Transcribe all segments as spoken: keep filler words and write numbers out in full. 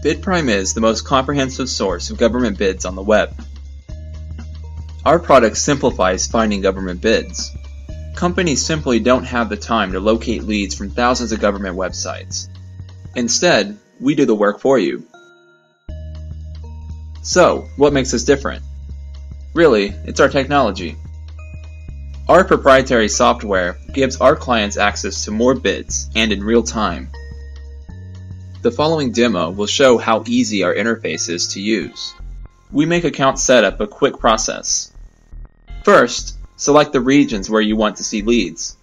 BidPrime is the most comprehensive source of government bids on the web. Our product simplifies finding government bids. Companies simply don't have the time to locate leads from thousands of government websites. Instead, we do the work for you. So, what makes us different? Really, it's our technology. Our proprietary software gives our clients access to more bids and in real time. The following demo will show how easy our interface is to use. We make account setup a quick process. First, select the regions where you want to see leads.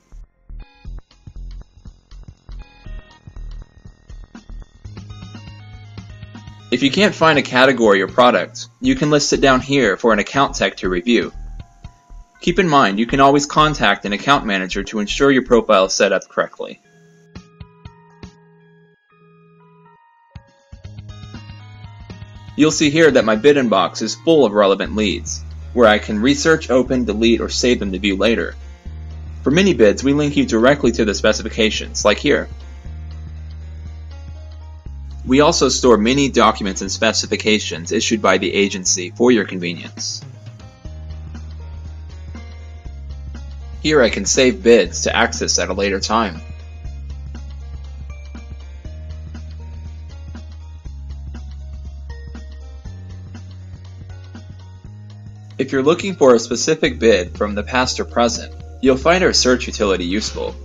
If you can't find a category or product, you can list it down here for an account tech to review. Keep in mind, you can always contact an account manager to ensure your profile is set up correctly. You'll see here that my bid inbox is full of relevant leads, where I can research, open, delete, or save them to view later. For mini bids, we link you directly to the specifications, like here. We also store many documents and specifications issued by the agency for your convenience. Here I can save bids to access at a later time. If you're looking for a specific bid from the past or present, you'll find our search utility useful.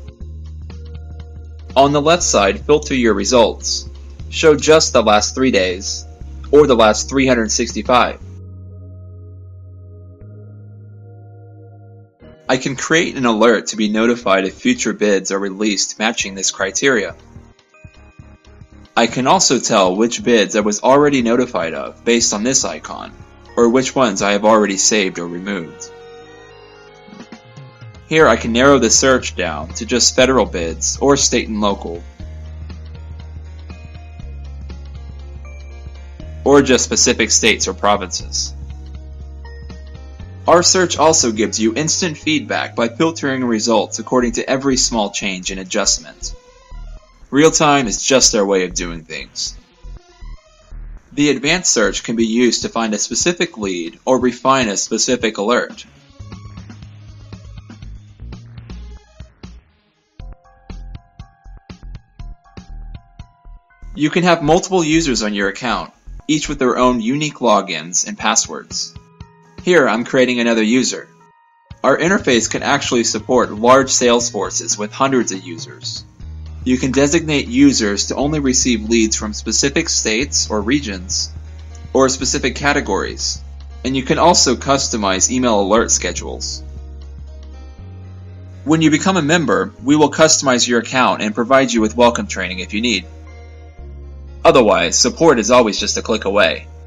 On the left side, filter your results. Show just the last three days, or the last three hundred sixty-five. I can create an alert to be notified if future bids are released matching this criteria. I can also tell which bids I was already notified of based on this icon, or which ones I have already saved or removed. Here I can narrow the search down to just federal bids or state and local, or just specific states or provinces. Our search also gives you instant feedback by filtering results according to every small change and adjustment. Real-time is just our way of doing things. The advanced search can be used to find a specific lead or refine a specific alert. You can have multiple users on your account, each with their own unique logins and passwords. Here I'm creating another user. Our interface can actually support large sales forces with hundreds of users. You can designate users to only receive leads from specific states or regions, or specific categories, and you can also customize email alert schedules. When you become a member, we will customize your account and provide you with welcome training if you need. Otherwise, support is always just a click away.